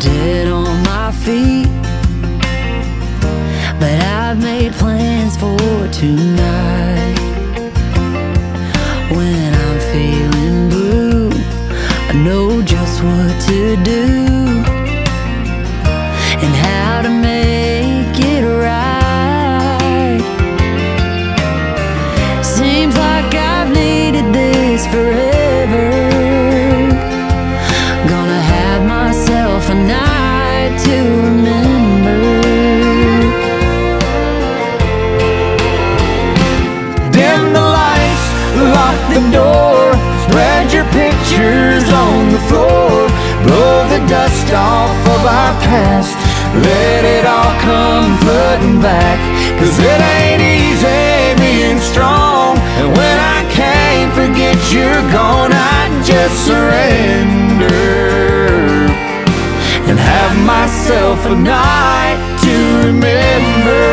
dead on my feet, but I've made plans for tonight. When I'm feeling blue, I know just what to do and how to make it right. Seems like I've needed this forever. Gonna have myself a night to remember. Dim the lights, lock the door, spread your pictures on the floor, blow the dust off of our past, let it all come flooding back. 'Cause it ain't easy being strong, and when I can't forget you're gone, I just surrender and have myself a night to remember.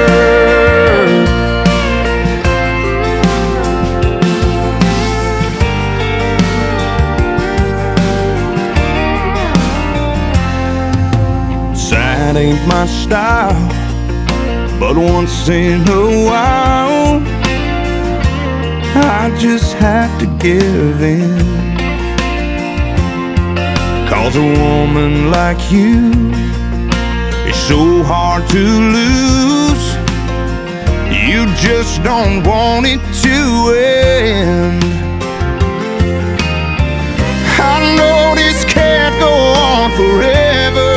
Sad ain't my style, but once in a while I just have to give in. 'Cause a woman like you is so hard to lose. You just don't want it to end. I know this can't go on forever,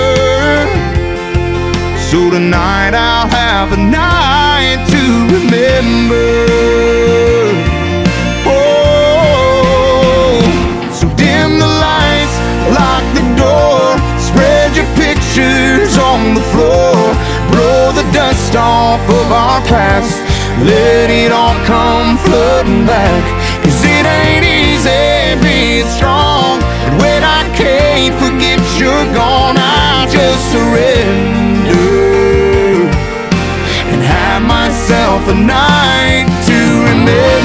so tonight I'll have a night to remember. Oh, so dim the lights, lock the door, spread your pictures on the floor, blow the dust off of our past, let it all come flooding back. 'Cause it ain't easy being strong, and when I can't forget you're gone, I just surrender and have myself a night to remember.